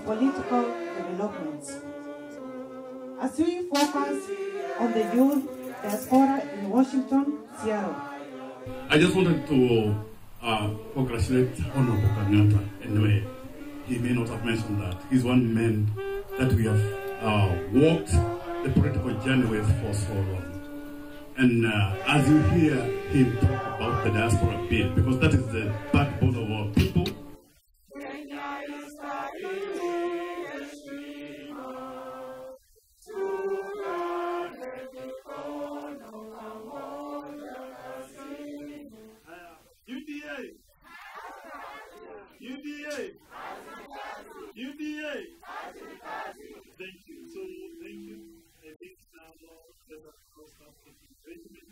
political developments. As we focus on the youth diaspora in Washington, Seattle. I just wanted to congratulate Honorable Kangata. Anyway, he may not have mentioned that. He's one man that we have walked the political journey with for so long. And as you hear him talk about the diaspora bill, because that is the backbone of our people. UDA! UDA! Thank you. So, thank you. I think now, let us close up the arrangement.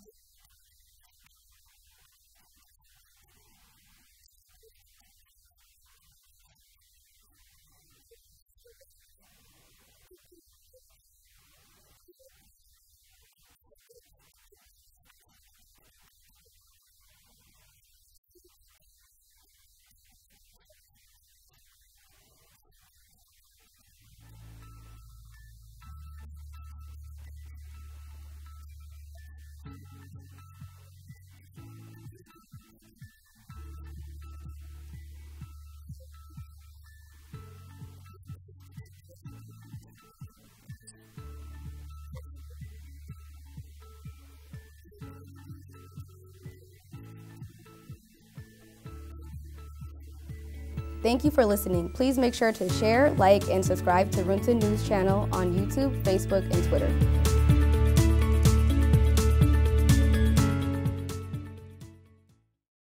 Thank you for listening. Please make sure to share, like, and subscribe to Runta News channel on YouTube, Facebook, and Twitter.